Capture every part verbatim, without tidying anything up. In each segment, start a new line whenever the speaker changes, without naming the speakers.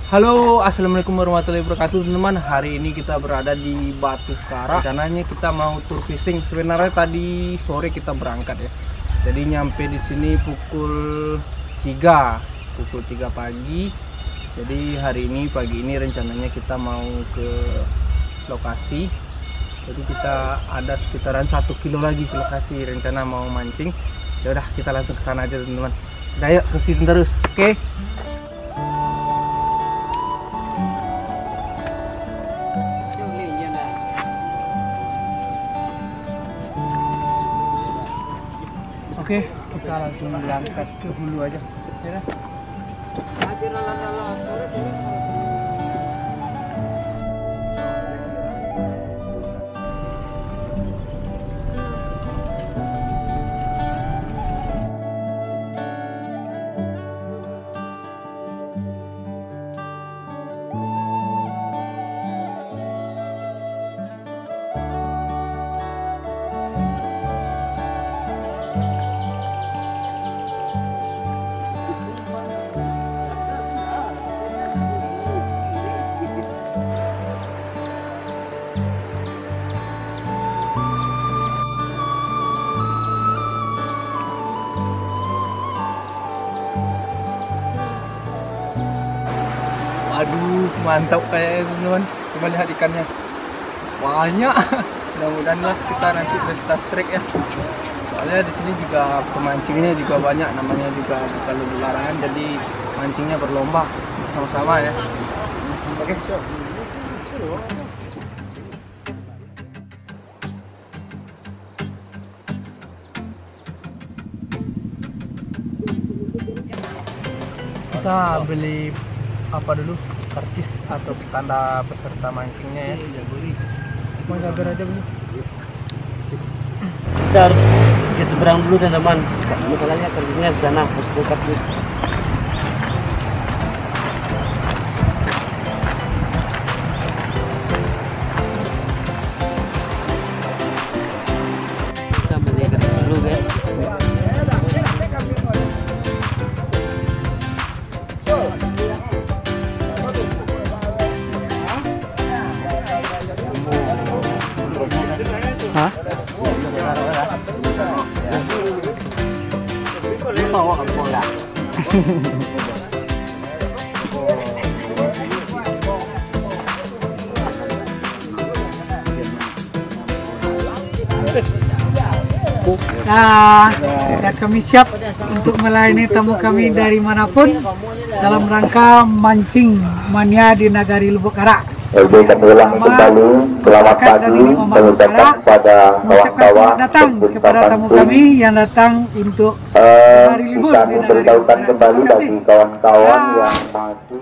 Halo, assalamualaikum warahmatullahi wabarakatuh teman-teman. Hari ini kita berada di Batu Kara. Rencananya kita mau tour fishing. Sebenarnya tadi sore kita berangkat ya. Jadi nyampe di sini pukul tiga, pukul tiga pagi. Jadi hari ini pagi ini rencananya kita mau ke lokasi. Jadi kita ada sekitaran satu kilo lagi ke lokasi. Rencana mau mancing. Ya udah kita langsung ke sana aja teman-teman. Udah yuk ke sini terus. Oke. Okay? Oke, kita langsung berangkat ke hulu aja. Ya. Aduh, mantap kayaknya teman-teman. Coba lihat ikannya, banyak. Mudah-mudahan lah kita nanti presta strike ya. Soalnya di sini juga pemancingnya juga banyak, namanya juga bukan lubu larangan, jadi mancingnya berlomba sama-sama ya. Oke, yuk. Kita beli apa dulu, karcis atau tanda peserta mancingnya ya. Mau jabar aja beli.
Kita harus ke seberang dulu teman-teman. Makanya kerjanya di sana, harus buka dulu. Kita melihat dulu guys. Hah? Mau apa enggak?
Nah, kita kami siap untuk melayani tamu kami dari manapun dalam rangka mancing mania di Nagari Lubuk Kara.
Oke, kami ulang kembali. Selamat pagi mengucapkan kepada kawan-kawan
datang kepada tamu kami yang datang untuk
uh,
hari libur
kami
di Nagari
beritahukan
Lubuk
kembali
Kara.
bagi kawan-kawan yang masih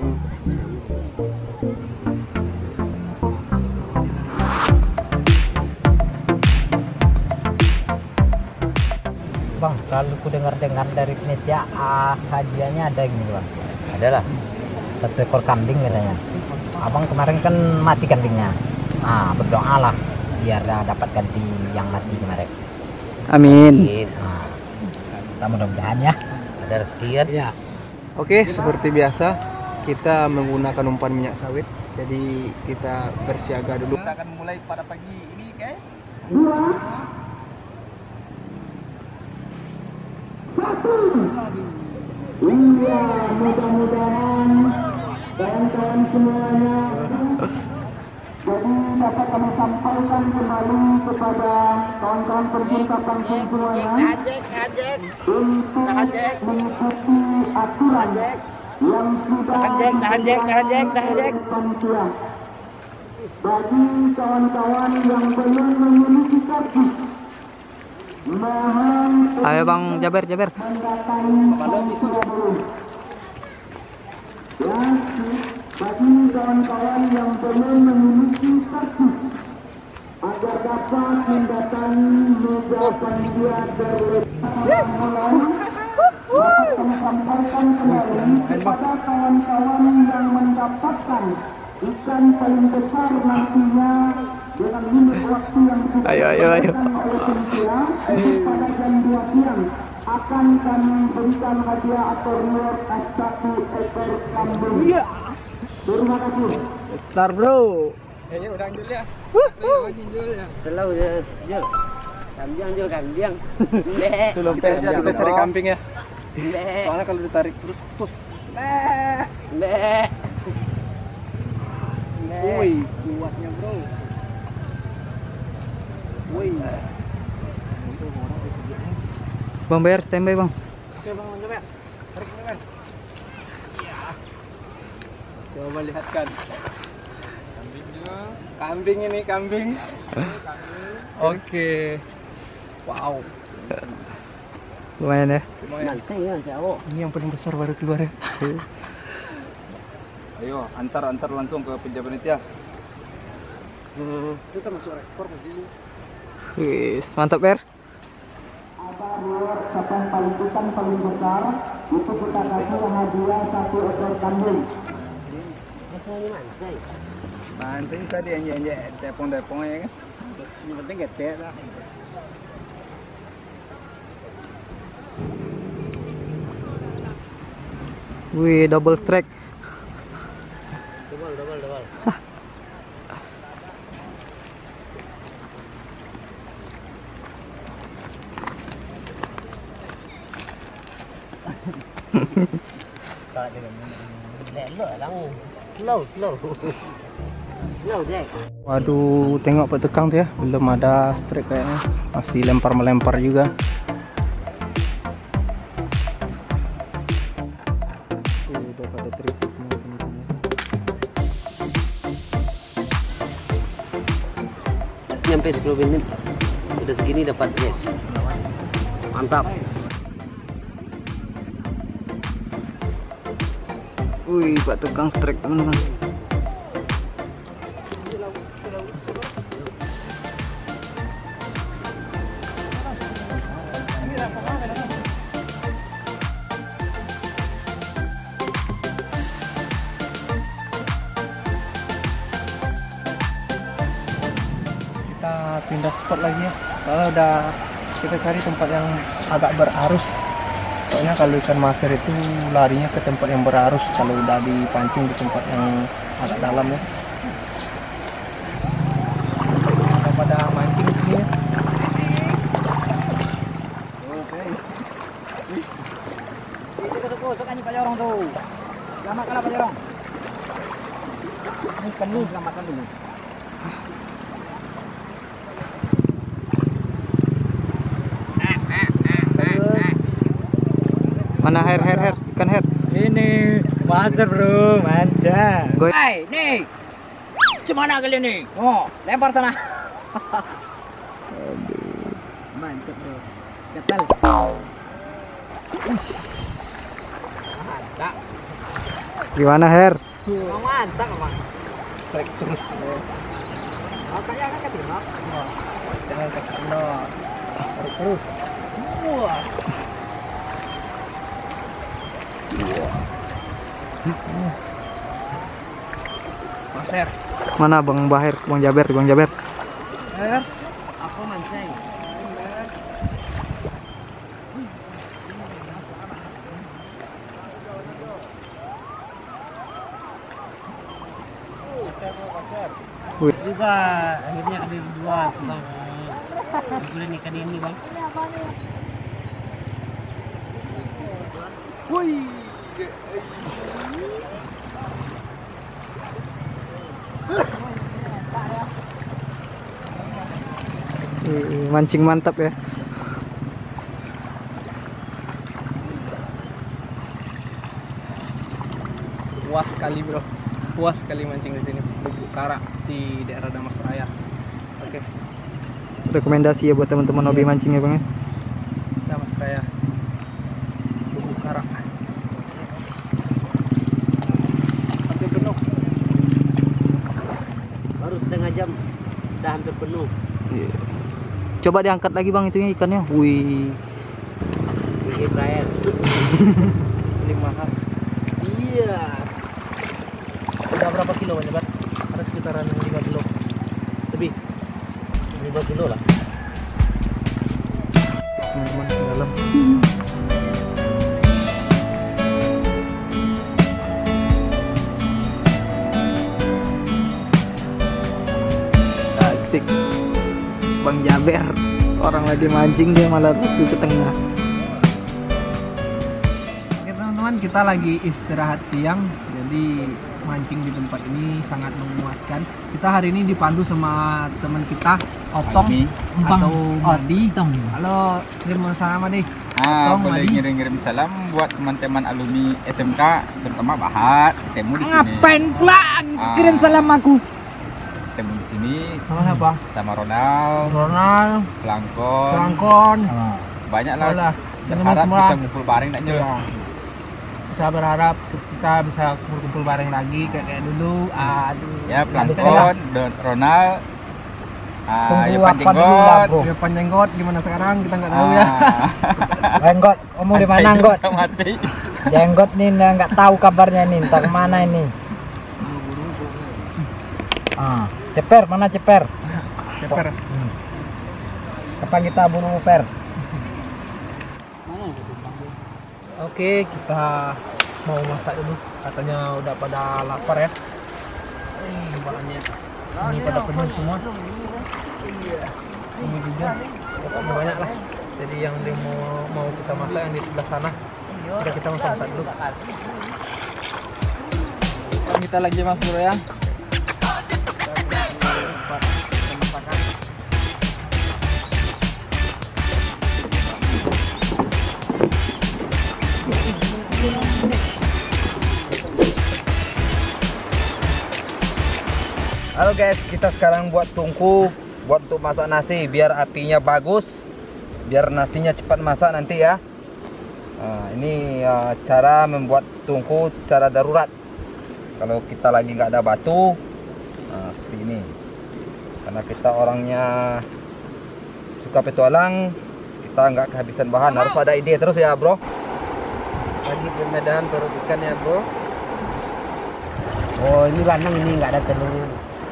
Bang, kalau ku dengar-dengar dari penitia, ah, hadiahnya ada gini bang. Adalah satu ekor kambing katanya. Abang kemarin kan mati kambingnya. Ah, berdoalah biar dapat ganti yang mati kemarin.
Amin.
Nah, kita mudah-mudahan ya ada rezeki kan.
Ya. Oke, seperti biasa kita menggunakan umpan minyak sawit. Jadi kita bersiaga dulu. Kita akan mulai pada pagi ini, guys.
Iya, mudah-mudahan kawan-kawan semuanya jadi dapat kami sampaikan kembali kepada kawan-kawan pecinta kampung semuanya untuk mengikuti aturan yang sudah ditetapkan panitia. Bagi kawan-kawan yang belum memiliki karcis, mohon
Ayo Bang Jaber, Jaber.
mendatangi Surabaya. Ya, bagi kawan-kawan yang belum memiliki karcis agar dapat mendatangi meja panitia terlebih dahulu, dapat kami sampaikan kembali kepada kawan-kawan yang mendapatkan ikan paling besar nantinya dengan limit waktu yang sudah
Ayo, ayo, ayo.
ditentukan oleh panitia pada jam dua siang akan kami berikan hadiah atau reward satu ekor kambing.
Start bro.
Ayo udah Jul ya. Jul ya.
Selalu ya, Jul. Kambing, Jul, kambing.
Itu lompet aja kita cari kambing ya.
Be.
Soalnya kalau ditarik terus pus.
Be.
Woi, kuatnya bro. Woi.
Bang Bayar standby bang.
Oke bang, coba. Tarik ini bang. Iya. Coba lihatkan. Kambingnya. Kambing ini kambing. Oke. Wow.
Lumayan ya.
Lumayan.
ya, jauh.
Ini yang paling besar baru keluar ya.
Ayo, antar antar langsung ke penjabat panitia.
Hmm. Kita masuk rekor begini.
Wis, mantap Ber.
Capaian paling utang paling besar itu kita kasih hadiah satu ekor kambing.
Banting tadi anjek-anjek tepong-tepong ya kan.
Yang penting gede lah.
Wih, double strike.
Double, double, double. Slow, slow. Slow, Jack.
Waduh, tengok Pak Tukang tuh ya, belum ada strike kayaknya. Masih lempar-melempar juga.
Tuh, udah pada terisi semua teman-teman.
Nyampe sepuluh menit. Udah segini dapat guys. Mantap.
Wih, Pak Tukang strike teman-teman.
Kita pindah spot lagi ya. Soalnya udah kita cari tempat yang agak berarus. Soalnya kalau ikan maser itu larinya ke tempat yang berarus kalau udah dipancing di tempat yang agak dalam ya. Kita pada mancing di sini ya.
Pak Jorong tuh. Selamatkan Pak Jorong. Ini ikan nih, selamatkan dulu.
Mana hair hair hair ikan hair?
Ini master bro, mantap.
Goy.
Hai, nih. Cemana kalian nih? Oh, lempar sana.
Mantap bro. Gatal.
Mantap.
Gimana hair?
Oh, mantap, Bang.
Strike terus.
Oh, kayak kan keterima.
Jangan ke sana. Tarik terus. Wah. Maser.
Mana Bang Bahir, Bang Jaber, Bang Jaber?
Aku mancing.
Juga akhirnya ada dua bang. Bulan ikan ini bang.
Wih, mancing mantap ya.
Puas sekali bro, puas sekali mancing di sini. Lubuk Kara di daerah Damas Raya. Oke,
Rekomendasi ya buat teman-teman hobi mancing ya Bang ya.
Damas Raya. Lubuk Kara. Hampir penuh.
Baru setengah jam udah hampir penuh.
Coba diangkat lagi Bang itunya ikannya. Wih.
Ini terakhir.
Ini mahal.
Iya.
Udah berapa kilo Bang Jabat? Ada sekitaran lima kilo. Lebih.
lima kilo lah.
Teman-teman ke dalam. Bang Jaber. Orang lagi mancing dia malah rusuh ke tengah.
Oke teman-teman, kita lagi istirahat siang. Jadi mancing di tempat ini sangat memuaskan. Kita hari ini dipandu sama teman kita, Otong
Madi.
atau Madi.
Otong.
Halo, kirim salam Madi.
Ah,
Otong,
boleh
Madi.
ngirim-ngirim salam buat teman-teman alumni S M K, terutama Bahat, temu di sini.
Ngapain pula kirim salam aku?
Temu di sini
Sama siapa?
sama Ronald,
Ronald,
Pelangkon.
Pelangkon.
Banyak lah.
Alah,
Berharap
teman-teman semua.
bisa ngumpul bareng tak Nyul?
Ya. Bisa berharap kita bisa kumpul-kumpul bareng lagi kayak kayak dulu. Aduh.
Ya,
Bisa lah.
Pelangkon, Don- Ronald, ah,
Tunggu
ya
apa
Panjenggot.
dulu lah, bro.
Dia panjanggot gimana sekarang kita nggak tahu ya.
Jenggot, kamu di mana Nggot?
Mati.
Jenggot nih nggak tahu kabarnya nih, entah kemana ini. Ah, ceper mana ceper?
Ceper.
Hmm. Kapan kita buru per?
Oke, kita mau masak dulu. Katanya udah pada lapar ya. Eh, bahannya ini pada penuh semua. Ini juga pokoknya banyak lah. Jadi yang dia mau mau kita masak yang di sebelah sana. Udah kita masak dulu.
Kita lagi Mas Bro ya.
Halo guys, kita sekarang buat tungku buat untuk masak nasi biar apinya bagus, biar nasinya cepat masak nanti ya. Nah, ini uh, cara membuat tungku secara darurat. Kalau kita lagi nggak ada batu, nah, seperti ini. Karena kita orangnya suka petualang, kita nggak kehabisan bahan, harus ada ide terus ya bro.
Lagi pemedahan baru ikan ya bro.
Oh ini lanang ini nggak ada telur.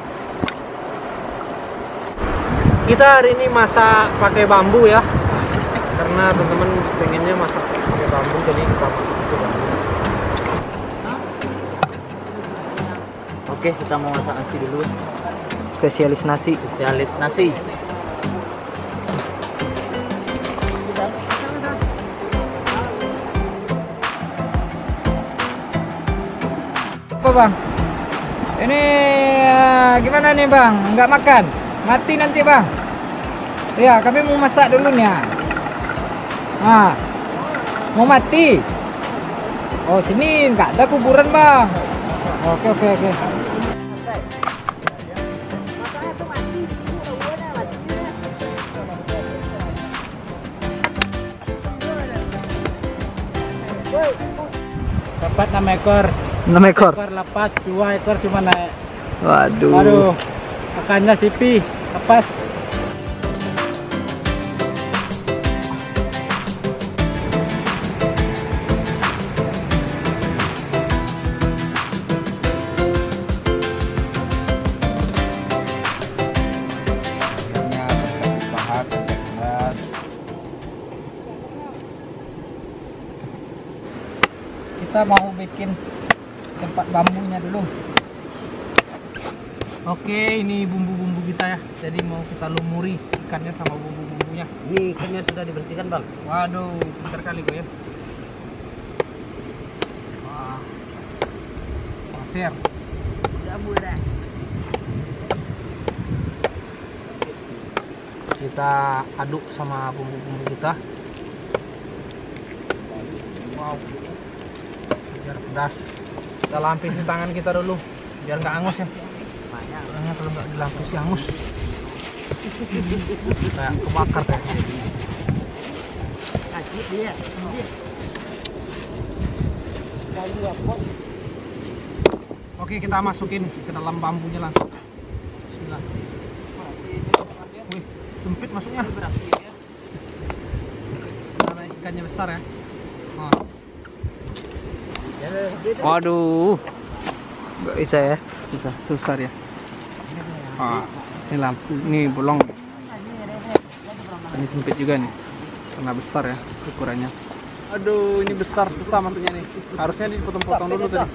Kita hari ini masak pakai bambu ya. Karena teman-teman pengennya masak pakai bambu, jadi kita masak pakai bambu.
Oke, kita mau masak nasi dulu. Spesialis nasi. Spesialis nasi. Apa bang? Ini uh, gimana nih bang? Nggak makan? Mati nanti bang. Ya kami mau masak dulu nih. Ah, mau mati? Oh sini nggak ada kuburan bang. Oke oke oke. Dapat enam ekor.
enam ekor.
Ekor lepas, dua ekor cuma naik.
Waduh.
Aduh, makannya sipi, lepas.
Akhirnya berkat Bahat dan Ronald.
Kita mau bikin tempat bambunya dulu.
Oke, ini bumbu-bumbu kita ya. Jadi mau kita lumuri ikannya sama bumbu-bumbunya.
Ini ikannya sudah dibersihkan bang.
Waduh, pintar kali gue ya. Wah. Pasir. Kita aduk sama bumbu-bumbu kita. Wow. Biar pedas. Kita lampisi tangan kita dulu biar nggak angus ya. Karena kalau nggak dilampisi angus. Kayak kebakar kayak gini. Oke, kita masukin ke dalam bambunya langsung. Bismillah. Wih, sempit masuknya. Karena ikannya besar ya. Oh.
Waduh. Nggak bisa ya.
Susah, susah ya. Ah, ini lampu, ini bolong. Ini sempit juga nih, karena besar ya ukurannya. Aduh, ini besar, susah masuknya nih. Harusnya dipotong-potong dulu tadi.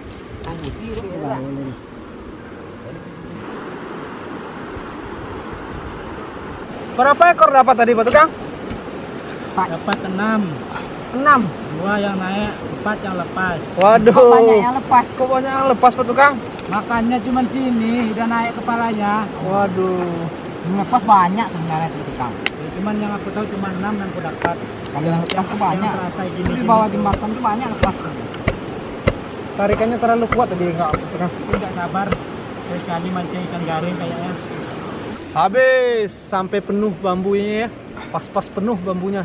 Berapa ekor dapat tadi Pak Tukang?
Dapat enam,
enam.
dua yang naik, empat yang lepas.
Waduh.
Kok banyak yang lepas?
Kok banyak yang lepas Pak Tukang?
Makannya cuma sini, udah naik kepalanya.
Waduh.
Yang lepas banyak sebenarnya itu Kang.
Ya, cuman yang aku tahu cuma enam yang aku dapat.
Kalau yang lepas tuh banyak.
Yang terasa gini,
Di bawah jembatan tuh banyak lepas.
Tarikannya terlalu kuat tadi enggak Pak Tukang?
Tidak sabar. Sekali mancing ikan garing kayaknya.
Habis sampai penuh bambunya ya. Pas-pas penuh bambunya.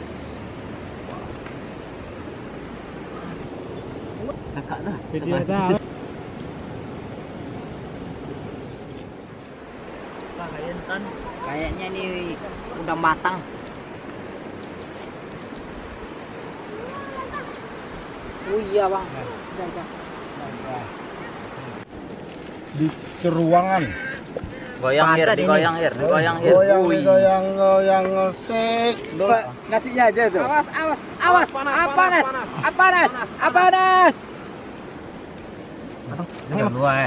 Kakak dah.
Jadi ada.
Kayaknya ini udah matang. Oh iya bang. Udah, udah.
Di ceruangan.
Goyang air, digoyang air, digoyang air.
Goyang, goyang, goyang, sek.
Ngasihnya aja tuh.
Awas, awas, awas.
Panas,
Apa
panas,
panas?
panas.
Apa panas? Apa panas?
Ini dua eh.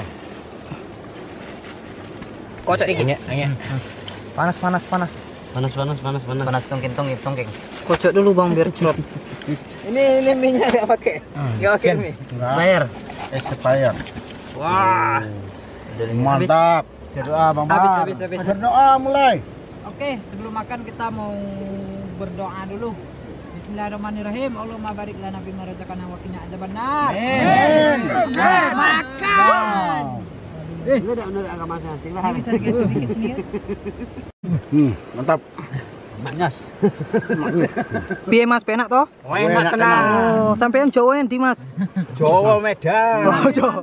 Kocok dikit.
Panas, panas, panas.
Panas, panas, panas, panas.
Panas tongking, tongking, tongking. Kocok dulu bang biar cerot.
Ini ini minyak enggak pakai. Enggak pakai mie.
Spare. Expired.
Wah.
Mantap. Berdoa Bang Bang.
Habis, habis, habis.
Berdoa mulai.
Oke, sebelum makan kita mau berdoa dulu. Bismillahirrahmanirrahim. Allahumma barik lana bima razaqtana wa qina adzabannar.
Amin.
Makan.
Eh, udah udah agak masak sih lah.
Bisa digeser sedikit sini ya.
Hmm, mantap.
Maknyas.
Piye Mas, penak toh?
Enak tenang.
Oh, sampean Jawa nih Mas.
Jawa Medan.
Oh, Jawa.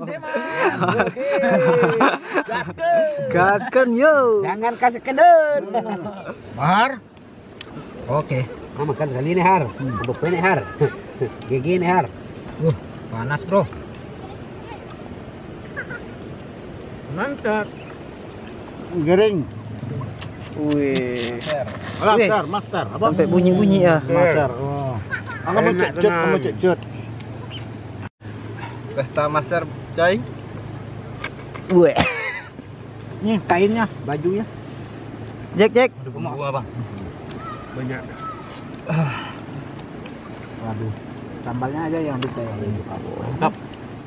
Gaskan yo.
Jangan kasih kedon. Bahar.
Oke.
Ah, makan sekali nih Har. Bubuk ini Har. Gigi nih Har.
Uh, panas, Bro.
Mantap. Gering.
Wih.
Master, master. Apa?
Sampai bunyi-bunyi ya.
Master. Oh. Aku mau cecut, aku mau cecut.
Pesta master Cai.
Weh.
Nih kainnya, bajunya.
Jack, Jack.
Gua, Bang.
Banyak. Waduh. Sambalnya aja yang bisa yang
Mantap.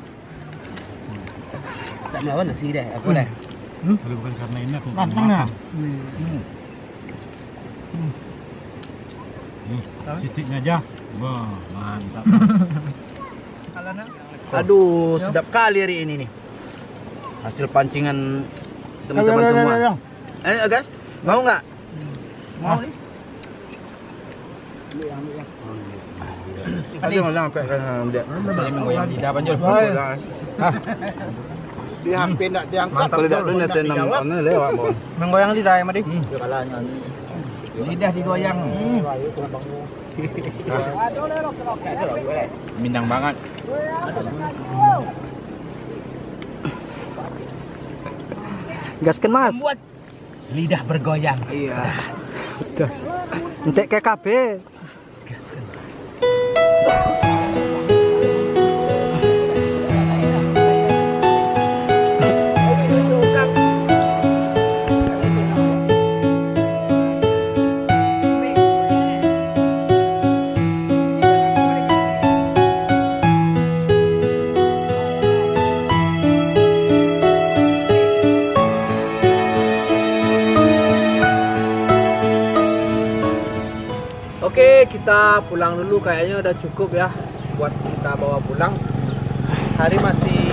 tak mau nasi deh, aku deh.
Kalau bukan karena ini aku
Matang ya.
Sisiknya aja. Wah, mantap.
Aduh, sedap kali hari ini nih. Hasil pancingan teman-teman semua. Eh, guys, mau nggak? Mau nih. Ada nggak sampai kan dia?
Saya menggoyang lidah panjul.
Dia hampir nak diangkat. Kalau tidak dunia tenang mana lewat bawah.
Menggoyang lidah ya Madi.
Lidah digoyang.
Minang banget.
Gaskan Mas.
Lidah bergoyang.
Iya. Entek kayak K B.
Oke, kita pulang dulu, kayaknya udah cukup ya buat kita bawa pulang. Hari masih